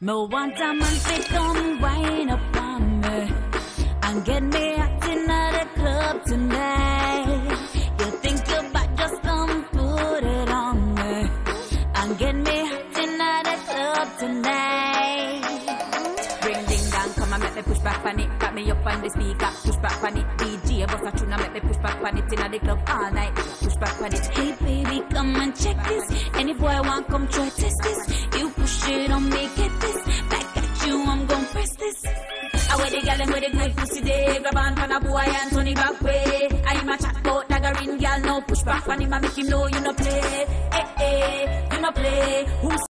No want a man to come wine up on me and get me acting at the club tonight. You think you're bad, just come put it on me and get me acting at the club tonight. Bring ding dong, come and make me push back on it. Got me up on the speaker, push back on it. DJ bust a tune and make me push back on it. In the club all night, push back on it. Hey baby, come and check this. Any boy want come try test this. You push it on me, get this. Back at you, I'm gon' press this. I wear the gal and with the good pussy day. Grab on pan a boy and turn it back way. I'm a chatbot, daggering gal, no push back on him and make him know you no play. Eh, eh, you no play. Who's